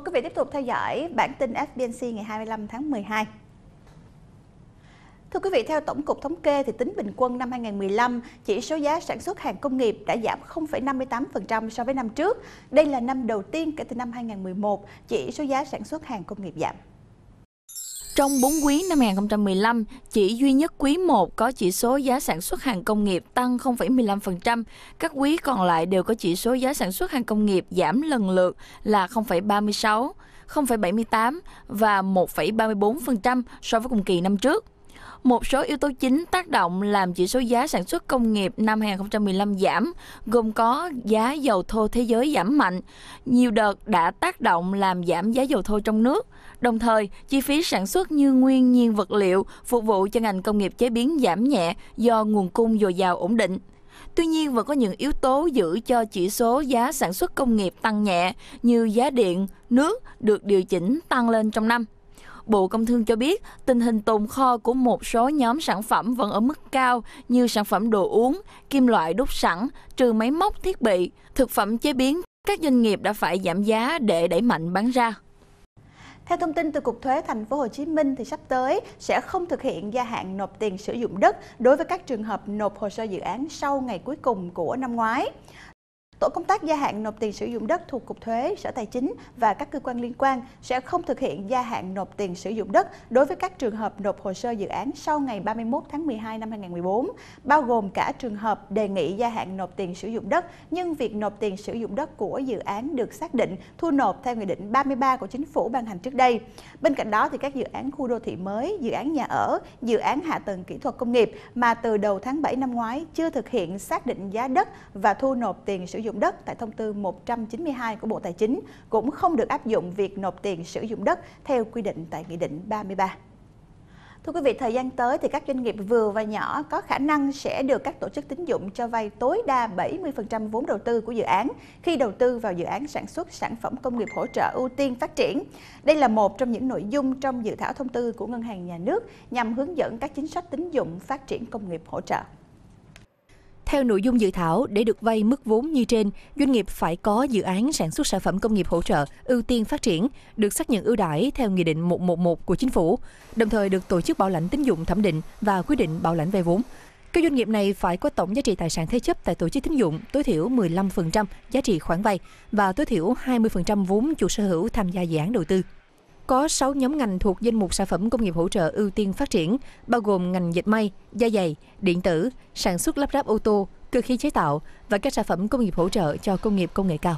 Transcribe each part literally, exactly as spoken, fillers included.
Mời quý vị tiếp tục theo dõi bản tin ép bê en xê ngày hai mươi lăm tháng mười hai. Thưa quý vị, theo Tổng cục Thống kê, thì tính bình quân năm hai nghìn không trăm mười lăm, chỉ số giá sản xuất hàng công nghiệp đã giảm không phẩy năm mươi tám phần trăm so với năm trước. Đây là năm đầu tiên kể từ năm hai nghìn không trăm mười một, chỉ số giá sản xuất hàng công nghiệp giảm. Trong bốn quý năm hai nghìn không trăm mười lăm, chỉ duy nhất quý một có chỉ số giá sản xuất hàng công nghiệp tăng không phẩy mười lăm phần trăm. Các quý còn lại đều có chỉ số giá sản xuất hàng công nghiệp giảm lần lượt là không phẩy ba mươi sáu, không phẩy bảy mươi tám và một phẩy ba mươi bốn phần trăm so với cùng kỳ năm trước. Một số yếu tố chính tác động làm chỉ số giá sản xuất công nghiệp năm hai nghìn không trăm mười lăm giảm, gồm có giá dầu thô thế giới giảm mạnh. Nhiều đợt đã tác động làm giảm giá dầu thô trong nước. Đồng thời, chi phí sản xuất như nguyên nhiên vật liệu phục vụ cho ngành công nghiệp chế biến giảm nhẹ do nguồn cung dồi dào ổn định. Tuy nhiên, vẫn có những yếu tố giữ cho chỉ số giá sản xuất công nghiệp tăng nhẹ như giá điện, nước được điều chỉnh tăng lên trong năm. Bộ Công Thương cho biết tình hình tồn kho của một số nhóm sản phẩm vẫn ở mức cao như sản phẩm đồ uống, kim loại đúc sẵn, trừ máy móc thiết bị, thực phẩm chế biến. Các doanh nghiệp đã phải giảm giá để đẩy mạnh bán ra. Theo thông tin từ Cục Thuế Thành phố Hồ Chí Minh, thì sắp tới sẽ không thực hiện gia hạn nộp tiền sử dụng đất đối với các trường hợp nộp hồ sơ dự án sau ngày cuối cùng của năm ngoái. Tổ công tác gia hạn nộp tiền sử dụng đất thuộc Cục Thuế, Sở Tài chính và các cơ quan liên quan sẽ không thực hiện gia hạn nộp tiền sử dụng đất đối với các trường hợp nộp hồ sơ dự án sau ngày ba mươi mốt tháng mười hai năm hai nghìn không trăm mười bốn, bao gồm cả trường hợp đề nghị gia hạn nộp tiền sử dụng đất nhưng việc nộp tiền sử dụng đất của dự án được xác định thu nộp theo Nghị định ba mươi ba của Chính phủ ban hành trước đây. Bên cạnh đó, thì các dự án khu đô thị mới, dự án nhà ở, dự án hạ tầng kỹ thuật công nghiệp mà từ đầu tháng bảy năm ngoái chưa thực hiện xác định giá đất và thu nộp tiền sử dụng đất tại thông tư một trăm chín mươi hai của Bộ Tài chính cũng không được áp dụng việc nộp tiền sử dụng đất theo quy định tại Nghị định ba mươi ba. Thưa quý vị, thời gian tới thì các doanh nghiệp vừa và nhỏ có khả năng sẽ được các tổ chức tín dụng cho vay tối đa bảy mươi phần trăm vốn đầu tư của dự án khi đầu tư vào dự án sản xuất sản phẩm công nghiệp hỗ trợ ưu tiên phát triển. Đây là một trong những nội dung trong dự thảo thông tư của Ngân hàng Nhà nước nhằm hướng dẫn các chính sách tín dụng phát triển công nghiệp hỗ trợ. Theo nội dung dự thảo, để được vay mức vốn như trên, doanh nghiệp phải có dự án sản xuất sản phẩm công nghiệp hỗ trợ ưu tiên phát triển, được xác nhận ưu đãi theo Nghị định một trăm mười một của Chính phủ, đồng thời được tổ chức bảo lãnh tín dụng thẩm định và quyết định bảo lãnh vay vốn. Các doanh nghiệp này phải có tổng giá trị tài sản thế chấp tại tổ chức tín dụng tối thiểu mười lăm phần trăm giá trị khoản vay và tối thiểu hai mươi phần trăm vốn chủ sở hữu tham gia dự án đầu tư. Có sáu nhóm ngành thuộc danh mục sản phẩm công nghiệp hỗ trợ ưu tiên phát triển, bao gồm ngành dệt may, da giày, điện tử, sản xuất lắp ráp ô tô, cơ khí chế tạo và các sản phẩm công nghiệp hỗ trợ cho công nghiệp công nghệ cao.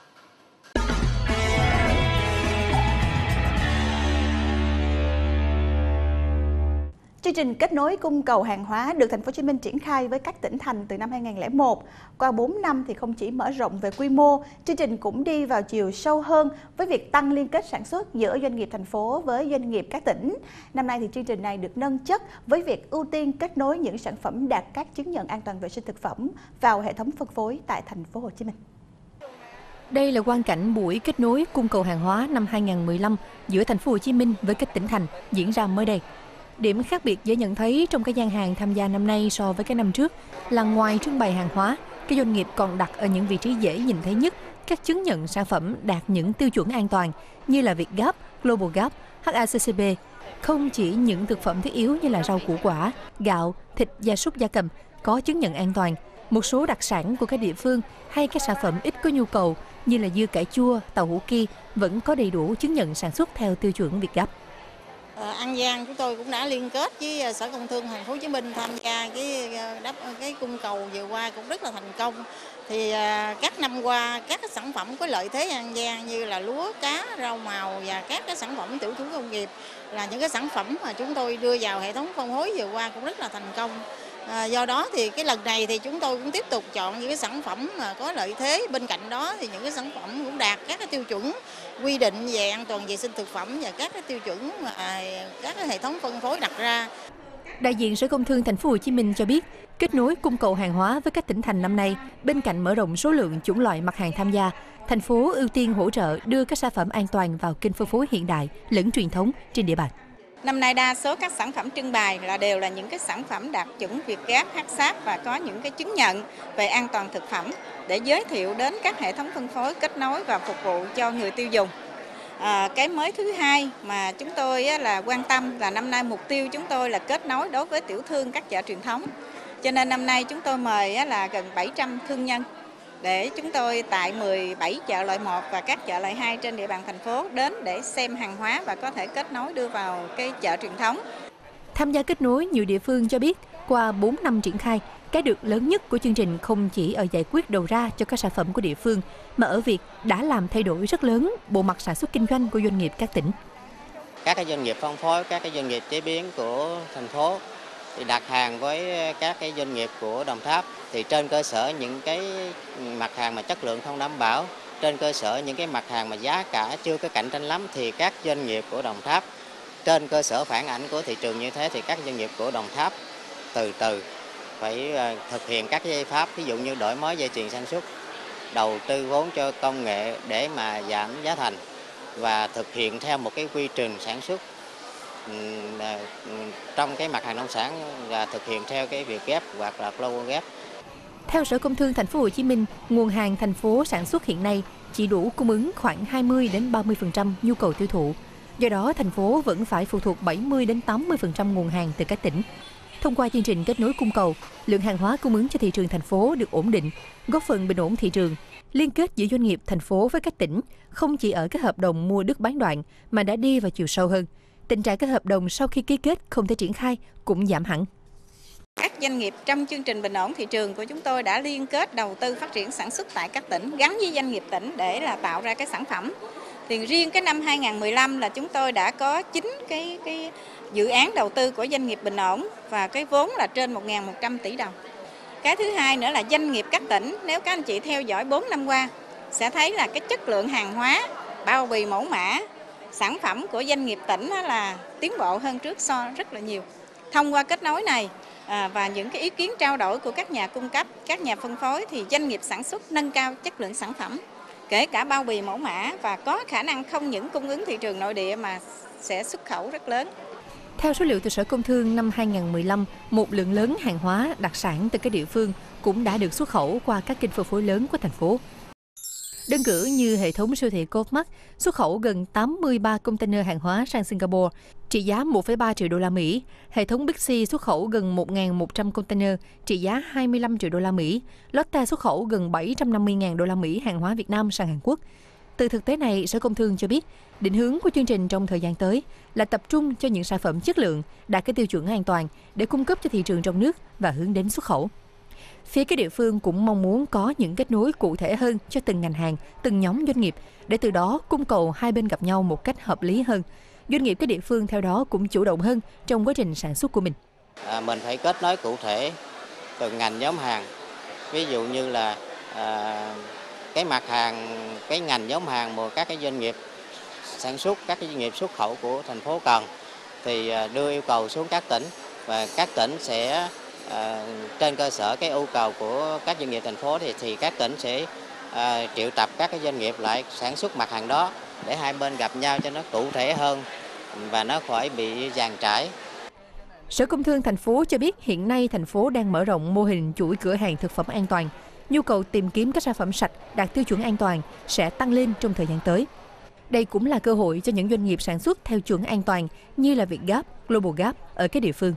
Chương trình kết nối cung cầu hàng hóa được Thành phố Hồ Chí Minh triển khai với các tỉnh thành từ năm hai nghìn không trăm lẻ một. Qua bốn năm thì không chỉ mở rộng về quy mô, chương trình cũng đi vào chiều sâu hơn với việc tăng liên kết sản xuất giữa doanh nghiệp thành phố với doanh nghiệp các tỉnh. Năm nay thì chương trình này được nâng chất với việc ưu tiên kết nối những sản phẩm đạt các chứng nhận an toàn vệ sinh thực phẩm vào hệ thống phân phối tại Thành phố Hồ Chí Minh. Đây là quang cảnh buổi kết nối cung cầu hàng hóa năm hai nghìn không trăm mười lăm giữa Thành phố Hồ Chí Minh với các tỉnh thành diễn ra mới đây. Điểm khác biệt dễ nhận thấy trong các gian hàng tham gia năm nay so với các năm trước là ngoài trưng bày hàng hóa, các doanh nghiệp còn đặt ở những vị trí dễ nhìn thấy nhất các chứng nhận sản phẩm đạt những tiêu chuẩn an toàn như là Việt Gap, Global Gap, hát a xê xê pê. Không chỉ những thực phẩm thiết yếu như là rau củ quả, gạo, thịt gia súc gia cầm có chứng nhận an toàn, một số đặc sản của các địa phương hay các sản phẩm ít có nhu cầu như là dưa cải chua, tàu hũ ki vẫn có đầy đủ chứng nhận sản xuất theo tiêu chuẩn Việt Gap. An Giang chúng tôi cũng đã liên kết với Sở Công Thương Thành phố Hồ Chí Minh tham gia cái đáp cái cung cầu vừa qua cũng rất là thành công. Thì các năm qua các cái sản phẩm có lợi thế An Giang như là lúa, cá, rau màu và các cái sản phẩm tiểu thủ công nghiệp là những cái sản phẩm mà chúng tôi đưa vào hệ thống phân phối vừa qua cũng rất là thành công. À, do đó thì cái lần này thì chúng tôi cũng tiếp tục chọn những cái sản phẩm mà có lợi thế. Bên cạnh đó thì những cái sản phẩm cũng đạt các cái tiêu chuẩn quy định về an toàn vệ sinh thực phẩm và các cái tiêu chuẩn mà à, các cái hệ thống phân phối đặt ra. Đại diện Sở Công Thương Thành phố Hồ Chí Minh cho biết, kết nối cung cầu hàng hóa với các tỉnh thành năm nay, bên cạnh mở rộng số lượng chủng loại mặt hàng tham gia, thành phố ưu tiên hỗ trợ đưa các sản phẩm an toàn vào kênh phân phối hiện đại lẫn truyền thống trên địa bàn. Năm nay đa số các sản phẩm trưng bày là đều là những cái sản phẩm đạt chuẩn Việt Gap, hát sáp và có những cái chứng nhận về an toàn thực phẩm để giới thiệu đến các hệ thống phân phối kết nối và phục vụ cho người tiêu dùng. À, cái mới thứ hai mà chúng tôi á, là quan tâm là năm nay mục tiêu chúng tôi là kết nối đối với tiểu thương các chợ truyền thống. Cho nên năm nay chúng tôi mời á, là gần bảy trăm thương nhân để chúng tôi tại mười bảy chợ loại một và các chợ loại hai trên địa bàn thành phố đến để xem hàng hóa và có thể kết nối đưa vào cái chợ truyền thống. Tham gia kết nối, nhiều địa phương cho biết qua bốn năm triển khai, cái được lớn nhất của chương trình không chỉ ở giải quyết đầu ra cho các sản phẩm của địa phương, mà ở việc đã làm thay đổi rất lớn bộ mặt sản xuất kinh doanh của doanh nghiệp các tỉnh. Các cái doanh nghiệp phân phối, các cái doanh nghiệp chế biến của thành phố thì đặt hàng với các cái doanh nghiệp của Đồng Tháp, thì trên cơ sở những cái mặt hàng mà chất lượng không đảm bảo, trên cơ sở những cái mặt hàng mà giá cả chưa có cạnh tranh lắm, thì các doanh nghiệp của Đồng Tháp trên cơ sở phản ảnh của thị trường như thế thì các doanh nghiệp của Đồng Tháp từ từ phải thực hiện các giải pháp, ví dụ như đổi mới dây chuyền sản xuất, đầu tư vốn cho công nghệ để mà giảm giá thành và thực hiện theo một cái quy trình sản xuất trong cái mặt hàng nông sản và thực hiện theo cái việc ghép hoặc là global ghép. Theo Sở Công Thương Thành phố Hồ Chí Minh, nguồn hàng thành phố sản xuất hiện nay chỉ đủ cung ứng khoảng hai mươi đến ba mươi phần trăm nhu cầu tiêu thụ. Do đó, thành phố vẫn phải phụ thuộc bảy mươi đến tám mươi phần trăm nguồn hàng từ các tỉnh. Thông qua chương trình kết nối cung cầu, lượng hàng hóa cung ứng cho thị trường thành phố được ổn định, góp phần bình ổn thị trường. Liên kết giữa doanh nghiệp thành phố với các tỉnh không chỉ ở các hợp đồng mua đứt bán đoạn mà đã đi vào chiều sâu hơn. Tình trạng các hợp đồng sau khi ký kết không thể triển khai cũng giảm hẳn. Các doanh nghiệp trong chương trình bình ổn thị trường của chúng tôi đã liên kết đầu tư phát triển sản xuất tại các tỉnh gắn với doanh nghiệp tỉnh để là tạo ra cái sản phẩm. Thì riêng cái năm hai không một lăm là chúng tôi đã có chín cái cái dự án đầu tư của doanh nghiệp bình ổn và cái vốn là trên một nghìn một trăm tỷ đồng. Cái thứ hai nữa là doanh nghiệp các tỉnh, nếu các anh chị theo dõi bốn năm qua sẽ thấy là cái chất lượng hàng hóa, bao bì mẫu mã, sản phẩm của doanh nghiệp tỉnh là tiến bộ hơn trước so rất là nhiều. Thông qua kết nối này à, và những cái ý kiến trao đổi của các nhà cung cấp, các nhà phân phối thì doanh nghiệp sản xuất nâng cao chất lượng sản phẩm, kể cả bao bì mẫu mã và có khả năng không những cung ứng thị trường nội địa mà sẽ xuất khẩu rất lớn. Theo số liệu từ Sở Công Thương năm hai không một lăm, một lượng lớn hàng hóa đặc sản từ các địa phương cũng đã được xuất khẩu qua các kênh phân phối lớn của thành phố. Đơn cử như hệ thống siêu thị Coopmart xuất khẩu gần tám mươi ba container hàng hóa sang Singapore, trị giá một phẩy ba triệu đô la Mỹ. Hệ thống Big C xuất khẩu gần một nghìn một trăm container, trị giá hai mươi lăm triệu đô la Mỹ. Lotte xuất khẩu gần bảy trăm năm mươi nghìn đô la Mỹ hàng hóa Việt Nam sang Hàn Quốc. Từ thực tế này, Sở Công Thương cho biết, định hướng của chương trình trong thời gian tới là tập trung cho những sản phẩm chất lượng, đạt cái tiêu chuẩn an toàn để cung cấp cho thị trường trong nước và hướng đến xuất khẩu. Phía các địa phương cũng mong muốn có những kết nối cụ thể hơn cho từng ngành hàng, từng nhóm doanh nghiệp, để từ đó cung cầu hai bên gặp nhau một cách hợp lý hơn. Doanh nghiệp các địa phương theo đó cũng chủ động hơn trong quá trình sản xuất của mình. À, mình phải kết nối cụ thể từng ngành nhóm hàng, ví dụ như là à, cái mặt hàng, cái ngành nhóm hàng mà các cái doanh nghiệp sản xuất, các cái doanh nghiệp xuất khẩu của thành phố cần thì đưa yêu cầu xuống các tỉnh và các tỉnh sẽ à, trên cơ sở cái yêu cầu của các doanh nghiệp thành phố thì thì các tỉnh sẽ à, triệu tập các cái doanh nghiệp lại sản xuất mặt hàng đó để hai bên gặp nhau cho nó cụ thể hơn và nó khỏi bị dàn trải. Sở Công Thương thành phố cho biết hiện nay thành phố đang mở rộng mô hình chuỗi cửa hàng thực phẩm an toàn. Nhu cầu tìm kiếm các sản phẩm sạch đạt tiêu chuẩn an toàn sẽ tăng lên trong thời gian tới. Đây cũng là cơ hội cho những doanh nghiệp sản xuất theo chuẩn an toàn như là Vietgap, Global Gap ở các địa phương.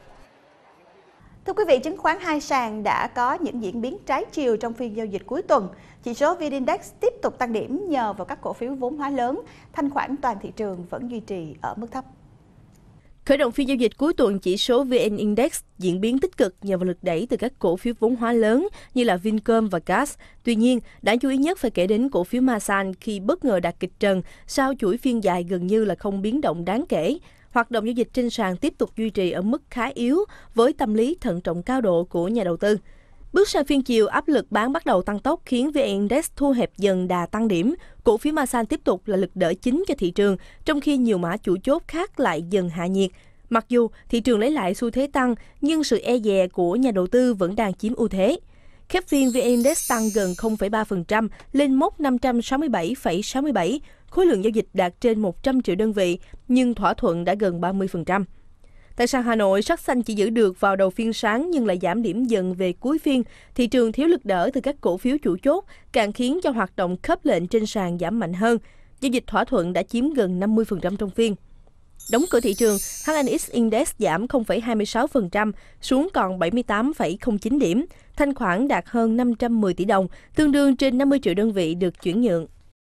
Thưa quý vị, chứng khoán hai sàn đã có những diễn biến trái chiều trong phiên giao dịch cuối tuần. Chỉ số vê en-Index tiếp tục tăng điểm nhờ vào các cổ phiếu vốn hóa lớn, thanh khoản toàn thị trường vẫn duy trì ở mức thấp. Khởi động phiên giao dịch cuối tuần, chỉ số vê en-Index diễn biến tích cực nhờ vào lực đẩy từ các cổ phiếu vốn hóa lớn như là Vincom và Gas. Tuy nhiên, đáng chú ý nhất phải kể đến cổ phiếu Masan khi bất ngờ đạt kịch trần sau chuỗi phiên dài gần như là không biến động đáng kể. Hoạt động giao dịch trên sàn tiếp tục duy trì ở mức khá yếu với tâm lý thận trọng cao độ của nhà đầu tư. Bước sang phiên chiều, áp lực bán bắt đầu tăng tốc khiến vê en-Index thu hẹp dần đà tăng điểm. Cổ phiếu Masan tiếp tục là lực đỡ chính cho thị trường, trong khi nhiều mã chủ chốt khác lại dần hạ nhiệt. Mặc dù thị trường lấy lại xu thế tăng, nhưng sự e dè của nhà đầu tư vẫn đang chiếm ưu thế. Khép phiên vê en-Index tăng gần không phẩy ba phần trăm lên mốc năm trăm sáu mươi bảy phẩy sáu mươi bảy, khối lượng giao dịch đạt trên một trăm triệu đơn vị, nhưng thỏa thuận đã gần ba mươi phần trăm. Tại sàn Hà Nội, sắc xanh chỉ giữ được vào đầu phiên sáng nhưng lại giảm điểm dần về cuối phiên. Thị trường thiếu lực đỡ từ các cổ phiếu chủ chốt, càng khiến cho hoạt động khớp lệnh trên sàn giảm mạnh hơn. giao dịch thỏa thuận đã chiếm gần năm mươi phần trăm trong phiên. Đóng cửa thị trường, hát en ích Index giảm không phẩy hai mươi sáu phần trăm xuống còn bảy mươi tám phẩy không chín điểm. Thanh khoản đạt hơn năm trăm mười tỷ đồng, tương đương trên năm mươi triệu đơn vị được chuyển nhượng.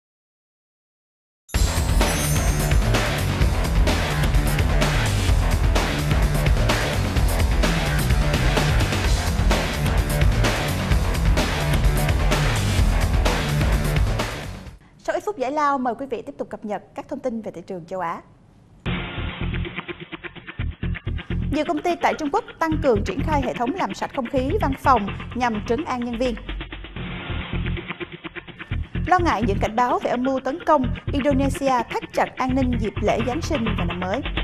Sau ít phút giải lao, mời quý vị tiếp tục cập nhật các thông tin về thị trường châu Á. Nhiều công ty tại Trung Quốc tăng cường triển khai hệ thống làm sạch không khí văn phòng nhằm trấn an nhân viên. Lo ngại những cảnh báo về âm mưu tấn công, Indonesia thắt chặt an ninh dịp lễ Giáng sinh và năm mới.